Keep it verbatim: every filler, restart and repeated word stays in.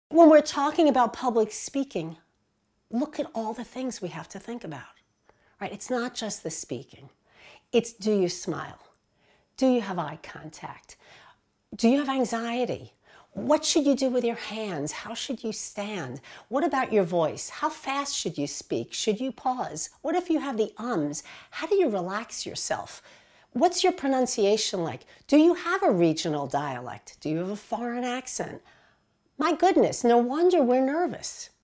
When we're talking about public speaking, look at all the things we have to think about, right? It's not just the speaking. It's, do you smile? Do you have eye contact? Do you have anxiety? What should you do with your hands? How should you stand? What about your voice? How fast should you speak? Should you pause? What if you have the ums? How do you relax yourself? What's your pronunciation like? Do you have a regional dialect? Do you have a foreign accent? My goodness, no wonder we're nervous.